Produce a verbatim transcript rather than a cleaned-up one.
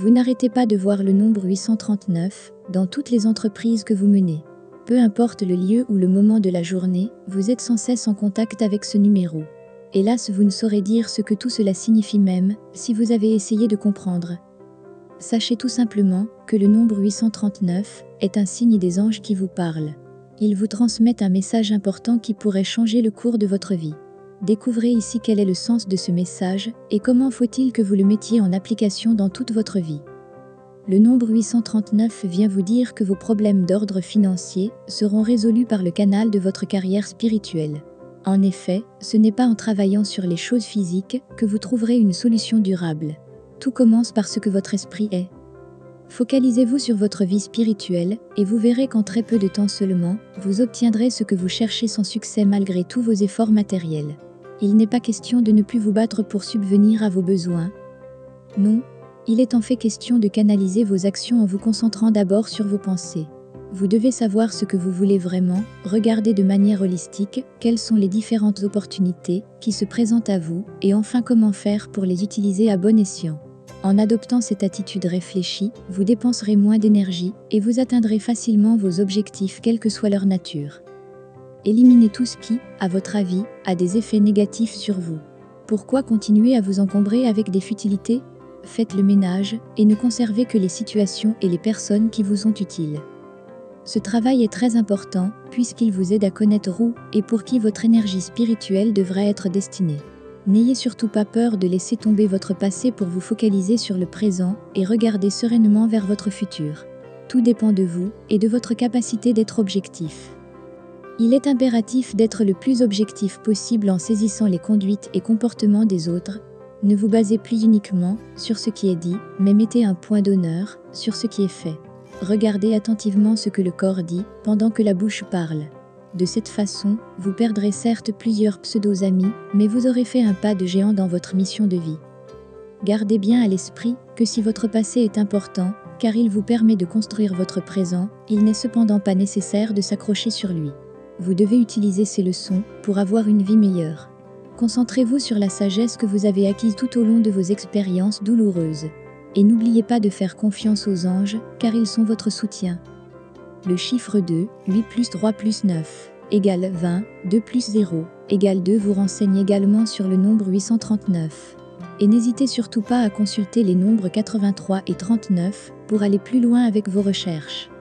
Vous n'arrêtez pas de voir le nombre huit cent trente-neuf dans toutes les entreprises que vous menez. Peu importe le lieu ou le moment de la journée, vous êtes sans cesse en contact avec ce numéro. Hélas, vous ne saurez dire ce que tout cela signifie même, si vous avez essayé de comprendre. Sachez tout simplement que le nombre huit cent trente-neuf est un signe des anges qui vous parlent. Ils vous transmettent un message important qui pourrait changer le cours de votre vie. Découvrez ici quel est le sens de ce message et comment faut-il que vous le mettiez en application dans toute votre vie. Le nombre huit cent trente-neuf vient vous dire que vos problèmes d'ordre financier seront résolus par le canal de votre carrière spirituelle. En effet, ce n'est pas en travaillant sur les choses physiques que vous trouverez une solution durable. Tout commence par ce que votre esprit est. Focalisez-vous sur votre vie spirituelle et vous verrez qu'en très peu de temps seulement, vous obtiendrez ce que vous cherchez sans succès malgré tous vos efforts matériels. Il n'est pas question de ne plus vous battre pour subvenir à vos besoins. Non, il est en fait question de canaliser vos actions en vous concentrant d'abord sur vos pensées. Vous devez savoir ce que vous voulez vraiment, regarder de manière holistique quelles sont les différentes opportunités qui se présentent à vous et enfin comment faire pour les utiliser à bon escient. En adoptant cette attitude réfléchie, vous dépenserez moins d'énergie et vous atteindrez facilement vos objectifs quelle que soit leur nature. Éliminez tout ce qui, à votre avis, a des effets négatifs sur vous. Pourquoi continuer à vous encombrer avec des futilités? Faites le ménage et ne conservez que les situations et les personnes qui vous sont utiles. Ce travail est très important puisqu'il vous aide à connaître où et pour qui votre énergie spirituelle devrait être destinée. N'ayez surtout pas peur de laisser tomber votre passé pour vous focaliser sur le présent et regarder sereinement vers votre futur. Tout dépend de vous et de votre capacité d'être objectif. Il est impératif d'être le plus objectif possible en saisissant les conduites et comportements des autres. Ne vous basez plus uniquement sur ce qui est dit, mais mettez un point d'honneur sur ce qui est fait. Regardez attentivement ce que le corps dit pendant que la bouche parle. De cette façon, vous perdrez certes plusieurs pseudo-amis, mais vous aurez fait un pas de géant dans votre mission de vie. Gardez bien à l'esprit que si votre passé est important, car il vous permet de construire votre présent, il n'est cependant pas nécessaire de s'accrocher sur lui. Vous devez utiliser ces leçons pour avoir une vie meilleure. Concentrez-vous sur la sagesse que vous avez acquise tout au long de vos expériences douloureuses. Et n'oubliez pas de faire confiance aux anges, car ils sont votre soutien. Le chiffre deux, huit plus trois plus neuf, égale vingt, deux plus zéro, égale deux vous renseigne également sur le nombre huit cent trente-neuf. Et n'hésitez surtout pas à consulter les nombres quatre-vingt-trois et trente-neuf pour aller plus loin avec vos recherches.